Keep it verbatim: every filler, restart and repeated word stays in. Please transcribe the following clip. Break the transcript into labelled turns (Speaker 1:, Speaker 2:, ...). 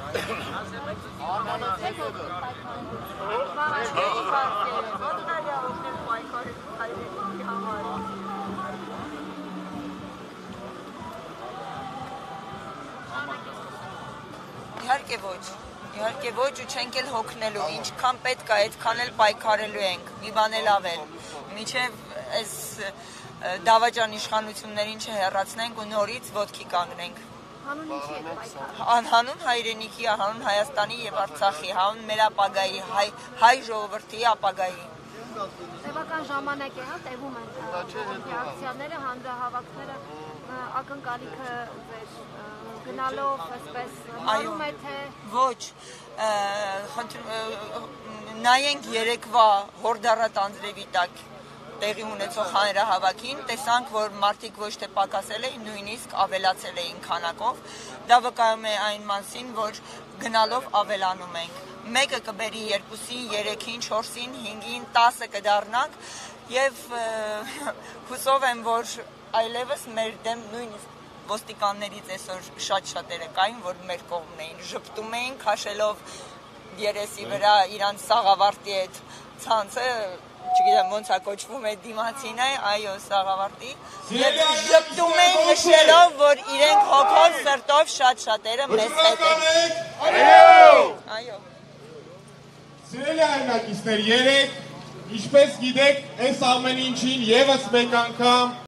Speaker 1: Իհարկե ոչ, իհարկե ոչ ու չենք էլ հոգնելու, ինչքան պետք է, այդքան էլ պայքարելու ենք, մի բան էլ ավել, մինչև այս դավաճան իշխանություններին չհեռացնենք ու նորից ոտքի կանգնենք։
Speaker 2: Հանուն ինչի եք պայքարում։
Speaker 1: Անհանուն հայրենիքի, հանուն Հայաստանի և Արցախի, հանուն մեր ապագայի, հայ ժողովրդի ապագայի։
Speaker 2: Տևական ժամանակ է, հա, տևում են ռեակցիաները, հանրահավաքները, ակնկալիքը ձեր գնալով, այսպես մնում է, թե…
Speaker 1: Ոչ, նայենք երեկվա հորդառատ անձրևի տակ տեղի ունեցող հանրահավաքին, տեսանք, որ մարդիկ ոչ թե պակասել էին, նույնիսկ ավելացել էին քանակով, դա վկայում է այն մասին, որ գնալով ավելանում ենք։ Մեկը կբերի երկուսին, երեքին, չորսին, հինգին, տասը կդառնանք և հուսով եմ, որ այլևս մեր դեմ նույնիսկ ոստիկաններից այսօր շատ շատերը կային, որ մեր կողմն էին, ժպտում էին, քաշելով երեսի վրա իրանց սաղավարտի այդ ցանցը, չգիտեմ ոնց է կոչվում այդ դիմացին է, այո, սաղավարտի, և ժպտում էին նշելով, որ իրենք հոգով, սրտով շատ շատերը մեզ հետ են։ Այո։
Speaker 3: Սիրելի հայրենակիցներ, երեք, ինչպես գիտեք, այս ամեն ինչին ևս մեկ անգամ